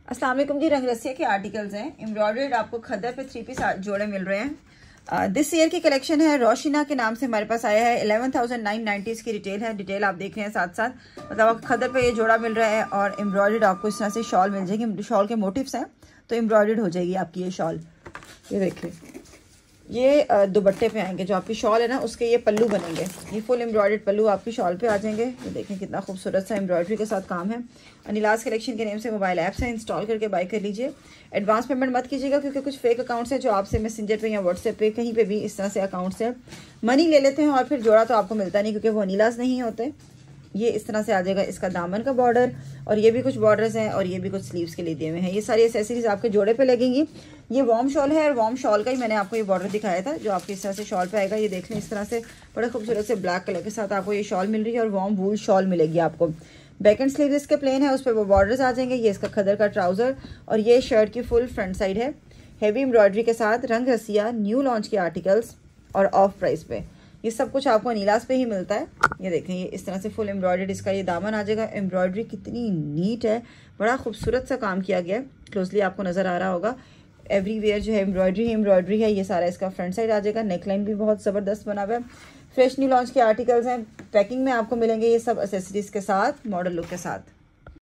अस्सलाम वालेकुम जी। रंग रसिया के आर्टिकल्स हैं, एम्ब्रॉयडर्ड आपको खद्दर पे 3 पीस जोड़े मिल रहे हैं। दिस ईयर की कलेक्शन है, रोशिना के नाम से हमारे पास आया है। 11,990 की रिटेल है। डिटेल आप देख रहे हैं साथ साथ, मतलब आपको खद्दर पे ये जोड़ा मिल रहा है और एम्ब्रॉयडर्ड आपको इस तरह से शॉल मिल जाएगी। शॉल के मोटिव्स हैं तो एम्ब्रॉयडर्ड हो जाएगी आपकी ये शॉल। ये देखिए, ये दुपट्टे पे आएंगे, जो आपकी शॉल है ना उसके ये पल्लू बनेंगे। ये फुल एम्ब्रॉयडर्ड पल्लू आपकी शॉल पे आ जाएंगे। ये देखें कितना खूबसूरत सा एम्ब्रॉयडरी के साथ काम है। अनिलास कलेक्शन के नेम से मोबाइल ऐप्स हैं, इंस्टॉल करके बाय कर लीजिए। एडवांस पेमेंट मत कीजिएगा क्योंकि कुछ फेक अकाउंट्स हैं जो आपसे मैसेंजर पे या व्हाट्सएप पे कहीं पे भी इस तरह से अकाउंट्स है मनी ले लेते हैं और फिर जोड़ा तो आपको मिलता नहीं क्योंकि वो अनिलास नहीं होते। ये इस तरह से आ जाएगा इसका दामन का बॉर्डर, और ये भी कुछ बॉर्डर्स हैं और ये भी कुछ स्लीव्स के लिए दिए हुए हैं। ये सारी एसेसरीज आपके जोड़े पे लगेंगी। ये वार्म शॉल है और वार्म शॉल का ही मैंने आपको ये बॉर्डर दिखाया था जो आपके इस तरह से शॉल पे आएगा। ये देख लें, इस तरह से बड़े खूबसूरत से ब्लैक कलर के साथ आपको ये शॉल मिल रही है और वार्म वूल शॉल मिलेगी आपको। बैक एंड स्लीव इसके प्लेन है, उस पर वो बॉर्डर्स आ जाएंगे। ये इसका खदर का ट्राउजर और ये शर्ट की फुल फ्रंट साइड है, हैवी एम्ब्रॉयडरी के साथ। रंग रसिया न्यू लॉन्च के आर्टिकल्स और ऑफ प्राइस पे। ये सब कुछ आपको नीलास पे ही मिलता है। ये देखें, ये इस तरह से फुल एम्ब्रॉयडर्ड इसका ये दामन आ जाएगा। एम्ब्रॉयडरी कितनी नीट है, बड़ा खूबसूरत सा काम किया गया है। क्लोजली आपको नजर आ रहा होगा, एवरीवेयर जो है एम्ब्रॉयडरी है। ये सारा इसका फ्रंट साइड आ जाएगा। नेकलाइन भी बहुत ज़बरदस्त बना हुआ है। फ्रेश न्यू लॉन्च के आर्टिकल्स हैं। पैकिंग में आपको मिलेंगे ये सब एसेसरीज के साथ, मॉडल लुक के साथ।